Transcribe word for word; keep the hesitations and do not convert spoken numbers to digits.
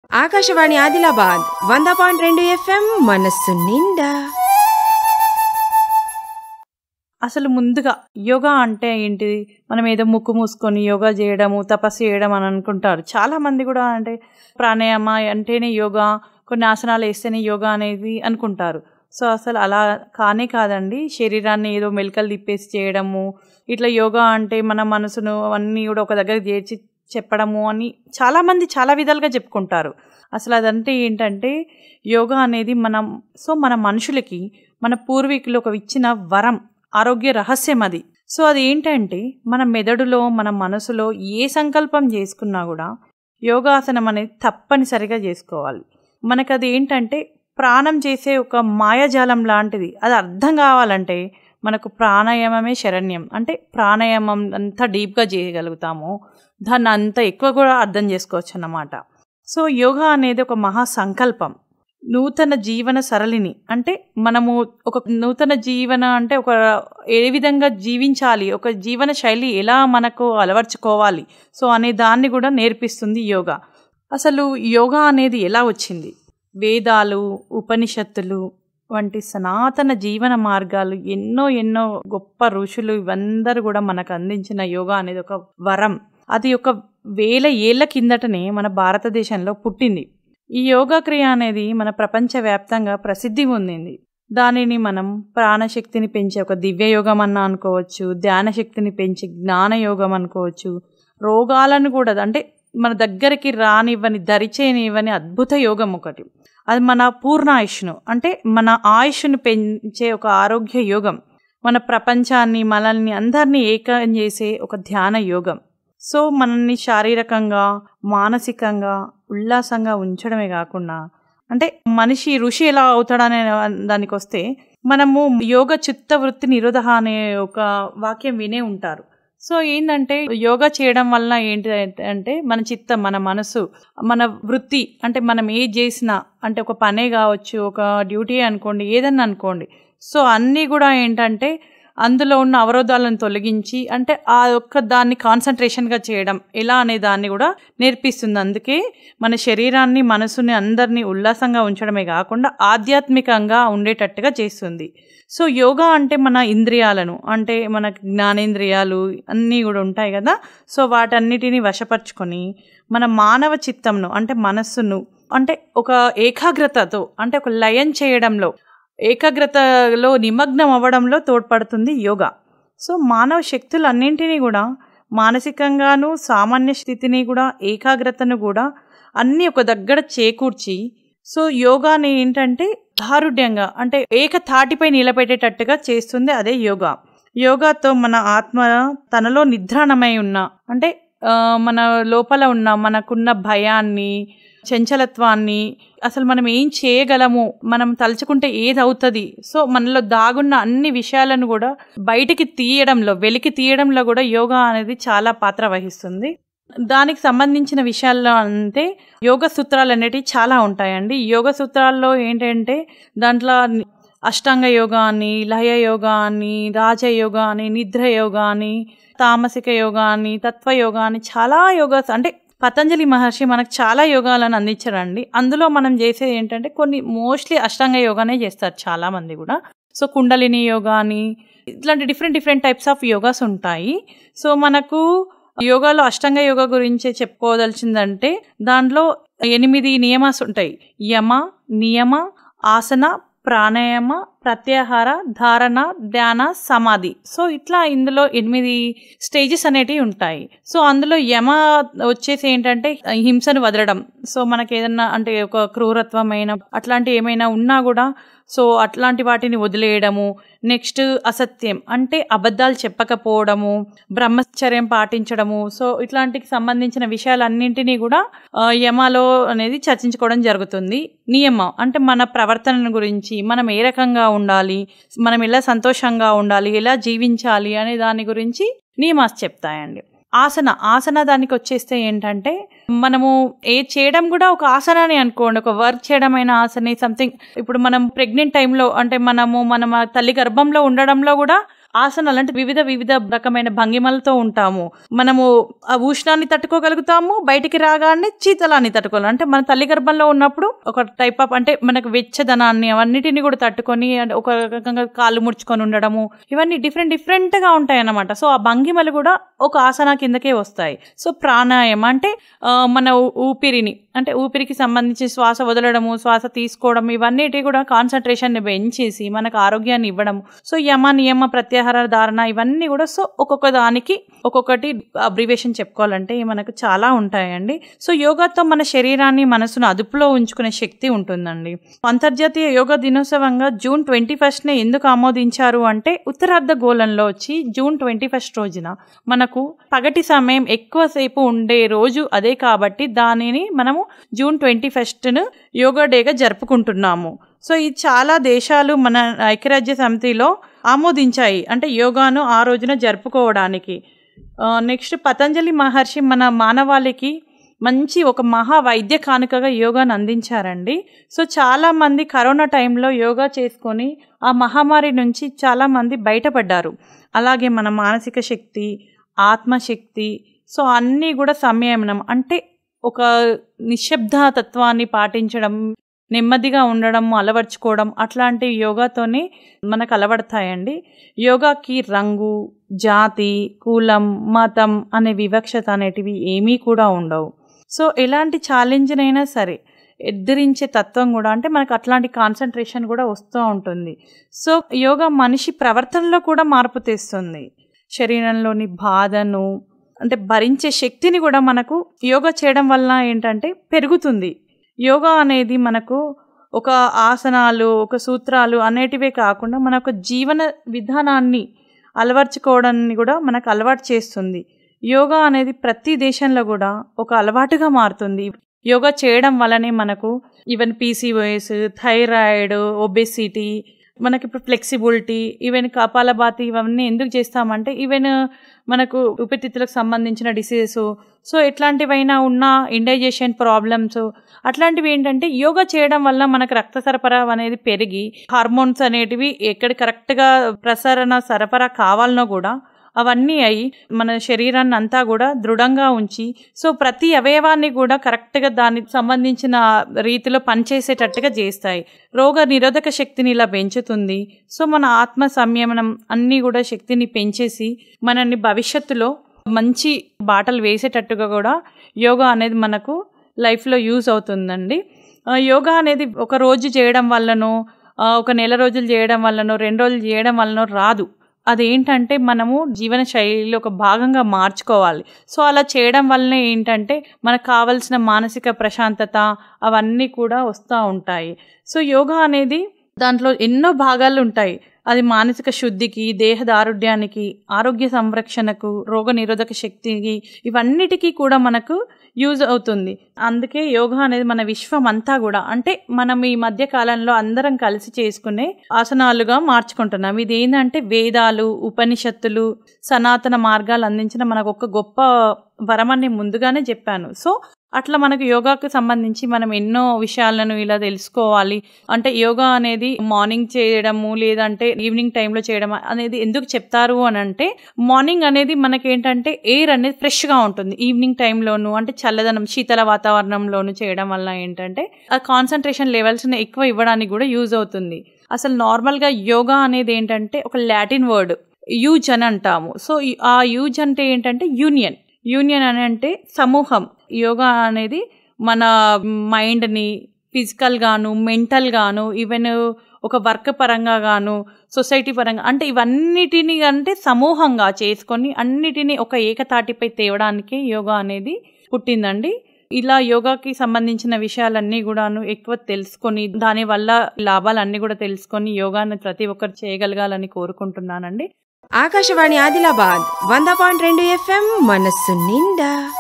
ఆకాశవాణి ఆదిలాబాద్ వంద పాయింట్ రెండు ఎఫ్ఎం మనస్సు నిండా. అసలు ముందుగా యోగా అంటే ఏంటిది? మనం ఏదో ముక్కు మూసుకొని యోగా చేయడము, తపస్సు చేయడం అని అనుకుంటారు. చాలామంది కూడా అంటే ప్రాణాయామ అంటేనే యోగా, కొన్ని ఆసనాలు వేస్తేనే యోగా అనేది అనుకుంటారు. సో అసలు అలా కానే కాదండి. శరీరాన్ని ఏదో మెలికలు తిప్పేసి చేయడము, ఇట్లా యోగా అంటే మన మనసును అన్నీ కూడా ఒక దగ్గర చేర్చి చెప్పడము అని చాలామంది చాలా విధాలుగా చెప్పుకుంటారు. అసలు అదంటే ఏంటంటే యోగా అనేది మనం సో మన మనుషులకి మన పూర్వీకులు ఒక ఇచ్చిన వరం, ఆరోగ్య రహస్యం అది. సో అది ఏంటంటే మన మెదడులో మన మనసులో ఏ సంకల్పం చేసుకున్నా కూడా యోగాసనం అనేది తప్పనిసరిగా చేసుకోవాలి. మనకు అది ఏంటంటే ప్రాణం చేసే ఒక మాయాజాలం లాంటిది. అది అర్థం కావాలంటే మనకు ప్రాణాయామమే శరణ్యం. అంటే ప్రాణాయామం అంతా డీప్గా చేయగలుగుతాము, దాన్ని అంత ఎక్కువ కూడా అర్థం చేసుకోవచ్చు అన్నమాట. సో యోగా అనేది ఒక మహా సంకల్పం, నూతన జీవన సరళిని. అంటే మనము ఒక నూతన జీవన అంటే ఒక ఏ విధంగా జీవించాలి, ఒక జీవన శైలి ఎలా మనకు అలవర్చుకోవాలి, సో అనే దాన్ని కూడా నేర్పిస్తుంది యోగా. అసలు యోగా అనేది ఎలా వచ్చింది? వేదాలు, ఉపనిషత్తులు వంటి సనాతన జీవన మార్గాలు, ఎన్నో ఎన్నో గొప్ప ఋషులు ఇవందరూ కూడా మనకు అందించిన యోగా అనేది ఒక వరం. అది ఒక వేల ఏళ్ల కిందటనే మన భారతదేశంలో పుట్టింది. ఈ యోగా క్రియ అనేది మన ప్రపంచవ్యాప్తంగా ప్రసిద్ధి పొందింది. దానిని మనం ప్రాణశక్తిని పెంచే ఒక దివ్య యోగం అన్న అనుకోవచ్చు, ధ్యాన శక్తిని పెంచే జ్ఞాన యోగం అనుకోవచ్చు, రోగాలను కూడా అంటే మన దగ్గరికి రానివ్వని, దరిచేనివ్వని అద్భుత యోగం ఒకటి. అది మన పూర్ణాయుష్ను అంటే మన ఆయుష్ను పెంచే ఒక ఆరోగ్య యోగం, మన ప్రపంచాన్ని మనల్ని అందరినీ ఏకం చేసే ఒక ధ్యాన యోగం. సో మనల్ని శారీరకంగా, మానసికంగా ఉల్లాసంగా ఉంచడమే కాకుండా అంటే మనిషి ఋషి ఎలా అవుతాడనే దానికి వస్తే మనము యోగ చిత్త వృత్తి నిరోధ అనే ఒక వాక్యం వినే ఉంటారు. సో ఏంటంటే యోగా చేయడం వలన ఏంటి అంటే మన చిత్తం, మన మనసు, మన వృత్తి అంటే మనం ఏది చేసినా అంటే ఒక పనే కావచ్చు, ఒక డ్యూటీ అనుకోండి, ఏదన్నా అనుకోండి, సో అన్నీ కూడా ఏంటంటే అందులో ఉన్న అవరోధాలను తొలగించి అంటే ఆ ఒక్క దాన్ని కాన్సన్ట్రేషన్గా చేయడం ఎలా అనే దాన్ని కూడా నేర్పిస్తుంది. అందుకే మన శరీరాన్ని, మనసుని అందరినీ ఉల్లాసంగా ఉంచడమే కాకుండా ఆధ్యాత్మికంగా ఉండేటట్టుగా చేస్తుంది. సో యోగా అంటే మన ఇంద్రియాలను అంటే మన జ్ఞానేంద్రియాలు అన్నీ కూడా ఉంటాయి కదా, సో వాటన్నిటిని వశపరుచుకొని మన మానవ చిత్తంను అంటే మనస్సును అంటే ఒక ఏకాగ్రతతో అంటే ఒక లయం చేయడంలో, ఏకాగ్రతలో నిమగ్నం అవ్వడంలో తోడ్పడుతుంది యోగా. సో మానవ శక్తులు అన్నింటినీ కూడా మానసికంగాను, సామాన్య స్థితిని కూడా, ఏకాగ్రతను కూడా అన్నీ ఒక దగ్గర చేకూర్చి సో యోగాని ఏంటంటే దారుఢ్యంగా అంటే ఏక తాటిపై నిలబెట్టేటట్టుగా చేస్తుంది. అదే యోగా. యోగాతో మన ఆత్మ తనలో నిద్రాణమై ఉన్న అంటే మన లోపల ఉన్న మనకున్న భయాన్ని, చంచలత్వాన్ని, అసలు మనం ఏం చేయగలము, మనం తలుచుకుంటే ఏది అవుతుంది, సో మనలో దాగున్న అన్ని విషయాలను కూడా బయటికి తీయడంలో, వెలికి తీయడంలో కూడా యోగా అనేది చాలా పాత్ర వహిస్తుంది. దానికి సంబంధించిన విషయాల్లో అంటే యోగ సూత్రాలు అనేటివి చాలా ఉంటాయండి. యోగ సూత్రాల్లో ఏంటంటే దాంట్లో అష్టాంగ యోగా అని, లయ యోగా అని, రాజయోగా అని, నిద్ర యోగా అని, తామసిక యోగా అని, తత్వయోగా అని చాలా యోగా అంటే పతంజలి మహర్షి మనకు చాలా యోగాలను అందించారండి. అందులో మనం చేసేది ఏంటంటే కొన్ని మోస్ట్లీ అష్టాంగ యోగానే చేస్తారు చాలామంది కూడా. సో కుండలిని యోగా అని ఇట్లాంటి different different types of yogas ఉంటాయి. సో మనకు యోగాలో అష్టాంగ యోగా గురించి చెప్పుకోదలిచిందంటే దాంట్లో ఎనిమిది నియమాస్ ఉంటాయి. యమ, నియమ, ఆసన, ప్రాణాయామ, ప్రత్యాహార, ధారణ, ధ్యాన, సమాధి. సో ఇట్లా ఇందులో ఎనిమిది స్టేజెస్ అనేటివి ఉంటాయి. సో అందులో యమ వచ్చేసి ఏంటంటే హింసను వదలడం. సో మనకి ఏదన్నా అంటే ఒక క్రూరత్వమైన అట్లాంటి ఏమైనా ఉన్నా కూడా సో అట్లాంటి వాటిని వదిలేయడము. నెక్స్ట్ అసత్యం అంటే అబద్ధాలు చెప్పకపోవడము, బ్రహ్మచర్యం పాటించడము. సో ఇట్లాంటికి సంబంధించిన విషయాలన్నింటినీ కూడా యమలో అనేది చర్చించుకోవడం జరుగుతుంది. నియమం అంటే మన ప్రవర్తన గురించి, మనం ఏ రకంగా ఉండాలి, మనం ఎలా సంతోషంగా ఉండాలి, ఎలా జీవించాలి అనే దాని గురించి నియమాస్ చెప్తాయండి. ఆసన ఆసన దానికి వచ్చేస్తే ఏంటంటే మనము ఏ చేయడం కూడా ఒక ఆసనాన్ని అనుకోండి, ఒక వర్క్ చేయడమైన ఆసనే సంథింగ్. ఇప్పుడు మనం ప్రెగ్నెంట్ టైంలో అంటే మనము మన తల్లి గర్భంలో ఉండడంలో కూడా ఆసనాలు అంటే వివిధ వివిధ రకమైన భంగిమలతో ఉంటాము. మనము ఆ ఉష్ణాన్ని తట్టుకోగలుగుతాము, బయటికి రాగానే శీతలాన్ని తట్టుకోవాలి. అంటే మన తల్లి గర్భంలో ఉన్నప్పుడు ఒక టైప్ ఆఫ్ అంటే మనకు వెచ్చదనాన్ని అవన్నిటిని కూడా తట్టుకొని ఒక రకంగా కాళ్ళు ముడుచుకొని ఉండడము, ఇవన్నీ డిఫరెంట్ డిఫరెంట్ గా ఉంటాయి అన్నమాట. సో ఆ భంగిమలు కూడా ఒక ఆసన కిందకే వస్తాయి. సో ప్రాణాయామం అంటే మన ఊపిరిని అంటే ఊపిరికి సంబంధించి శ్వాస వదలడము, శ్వాస తీసుకోవడం, ఇవన్నిటి కూడా కాన్సన్ట్రేషన్ ని పెంచేసి మనకు ఆరోగ్యాన్ని ఇవ్వడం. సో యమ నియమ ప్రత్యాహార ధారణ ఇవన్నీ కూడా సో ఒక్కొక్క దానికి ఒక్కొక్కటి అబ్రివేషన్ చెప్పుకోవాలంటే మనకు చాలా ఉంటాయండి. సో యోగాతో మన శరీరాన్ని మనసును అదుపులో ఉంచుకునే శక్తి ఉంటుందండి. అంతర్జాతీయ యోగా దినోత్సవంగా జూన్ ట్వంటీ ఫస్ట్ నే ఎందుకు ఆమోదించారు అంటే ఉత్తరార్ధ గోళంలో వచ్చి జూన్ ట్వంటీ ఫస్ట్ రోజున మనకు పగటి సమయం ఎక్కువసేపు ఉండే రోజు అదే కాబట్టి దానిని మనము జూన్ ట్వంటీ ఫస్ట్ ను యోగా డేగా జరుపుకుంటున్నాము. సో ఇది చాలా దేశాలు మన ఐక్యరాజ్య సమితిలో ఆమోదించాయి అంటే యోగాను ఆ రోజున జరుపుకోవడానికి. నెక్స్ట్ పతంజలి మహర్షి మన మానవాళికి మంచి ఒక మహా వైద్య కానుకగా యోగాను అందించారండి. సో చాలామంది కరోనా టైంలో యోగా చేసుకొని ఆ మహమ్మారి నుంచి చాలామంది బయటపడ్డారు. అలాగే మన మానసిక శక్తి, ఆత్మశక్తి, సో అన్నీ కూడా సంయమనం అంటే ఒక నిశ్శబ్ద తత్వాన్ని పాటించడం, నెమ్మదిగా ఉండడం, అలవర్చుకోవడం అట్లాంటి యోగాతోనే మనకు అలవడతాయండి. యోగాకి రంగు, జాతి, కులం, మతం అనే వివక్షత అనేటివి ఏమీ కూడా ఉండవు. సో ఎలాంటి ఛాలెంజ్నైనా సరే ఎదిరించే తత్వం కూడా అంటే మనకు అట్లాంటి కాన్సన్ట్రేషన్ కూడా వస్తూ ఉంటుంది. సో యోగా మనిషి ప్రవర్తనలో కూడా మార్పు తెస్తుంది. శరీరంలోని బాధను అంటే భరించే శక్తిని కూడా మనకు యోగా చేయడం వల్ల ఏంటంటే పెరుగుతుంది. యోగా అనేది మనకు ఒక ఆసనాలు, ఒక సూత్రాలు అనేటివే కాకుండా మన ఒక జీవన విధానాన్ని అలవర్చుకోవడాన్ని కూడా మనకు అలవాటు చేస్తుంది. యోగా అనేది ప్రతి దేశంలో కూడా ఒక అలవాటుగా మారుతుంది. యోగా చేయడం వల్లనే మనకు ఈవెన్ పీసీఓఎస్, థైరాయిడ్, ఒబెసిటీ, మనకి ఇప్పుడు ఫ్లెక్సిబిలిటీ, ఈవెన్ కపాలభాతి ఇవన్నీ ఎందుకు చేస్తామంటే ఈవెన్ మనకు ఊపిరితిత్తులకు సంబంధించిన డిసీజెస్, సో ఎట్లాంటివైనా ఉన్న ఇండైజెషన్ ప్రాబ్లమ్స్ అట్లాంటివి ఏంటంటే యోగా చేయడం వల్ల మనకు రక్త సరఫరా అనేది పెరిగి హార్మోన్స్ అనేటివి ఎక్కడ కరెక్ట్గా ప్రసరణ సరఫరా కావాలనో కూడా అవన్నీ అయి మన శరీరాన్ని అంతా కూడా దృఢంగా ఉంచి సో ప్రతి అవయవాన్ని కూడా కరెక్ట్గా దానికి సంబంధించిన రీతిలో పనిచేసేటట్టుగా చేస్తాయి. రోగ నిరోధక శక్తిని ఇలా పెంచుతుంది. సో మన ఆత్మ సంయమనం అన్నీ కూడా శక్తిని పెంచేసి మనల్ని భవిష్యత్తులో మంచి బాటలు వేసేటట్టుగా కూడా యోగా అనేది మనకు లైఫ్లో యూజ్ అవుతుందండి. యోగా అనేది ఒక రోజు చేయడం వల్లనో, ఒక నెల రోజులు చేయడం వల్లనో, రెండు రోజులు చేయడం వల్లనో రాదు. అదేంటంటే మనము జీవన శైలిలో ఒక భాగంగా మార్చుకోవాలి. సో అలా చేయడం వల్లనే ఏంటంటే మనకు కావలసిన మానసిక ప్రశాంతత అవన్నీ కూడా వస్తూ ఉంటాయి. సో యోగా అనేది దాంట్లో ఎన్నో భాగాలు ఉంటాయి. అది మానసిక శుద్ధికి, దేహ దారుఢ్యానికి, ఆరోగ్య సంరక్షణకు, రోగ నిరోధక శక్తికి ఇవన్నిటికీ కూడా మనకు యూజ్ అవుతుంది. అందుకే యోగా అనేది మన విశ్వం అంతా కూడా అంటే మనం ఈ మధ్య కాలంలో అందరం కలిసి చేసుకునే ఆసనాలుగా మార్చుకుంటున్నాం. ఇది ఏంటంటే వేదాలు, ఉపనిషత్తులు, సనాతన మార్గాలు అందించిన మనకు ఒక గొప్ప వరమని ముందుగానే చెప్పాను. సో అట్లా మనకు యోగాకు సంబంధించి మనం ఎన్నో విషయాలను ఇలా తెలుసుకోవాలి. అంటే యోగా అనేది మార్నింగ్ చేయడము లేదంటే ఈవినింగ్ టైంలో చేయడం అనేది ఎందుకు చెప్తారు అని అంటే మార్నింగ్ అనేది మనకేంటంటే ఎయిర్ అనేది ఫ్రెష్గా ఉంటుంది. ఈవినింగ్ టైంలోను అంటే చల్లదనం శీతల వాతావరణంలోను చేయడం వల్ల ఏంటంటే ఆ కాన్సన్ట్రేషన్ లెవెల్స్ని ఎక్కువ ఇవ్వడానికి కూడా యూజ్ అవుతుంది. అసలు నార్మల్గా యోగా అనేది ఏంటంటే ఒక లాటిన్ వర్డ్ యూజ్ అని అంటాము. సో ఆ యూజ్ అంటే ఏంటంటే యూనియన్ యూనియన్ అని అంటే సమూహం. యోగా అనేది మన మైండ్ని ఫిజికల్ గాను, మెంటల్ గాను, ఈవెన్ ఒక వర్క్ పరంగా గాను, సొసైటీ పరంగా అంటే ఇవన్నిటిని అంటే సమూహంగా చేసుకొని అన్నిటినీ ఒక ఏకతాటిపై తేవడానికి యోగా అనేది పుట్టిందండి. ఇలా యోగాకి సంబంధించిన విషయాలన్నీ కూడాను ఎక్కువ తెలుసుకొని దానివల్ల లాభాలన్నీ కూడా తెలుసుకొని యోగాను ప్రతి ఒక్కరు చేయగలగాలని కోరుకుంటున్నానండి. ఆకాశవాణి ఆదిలాబాద్ వంద పాయింట్ రెండు ఎఫ్ఎం మనస్సు నిండా.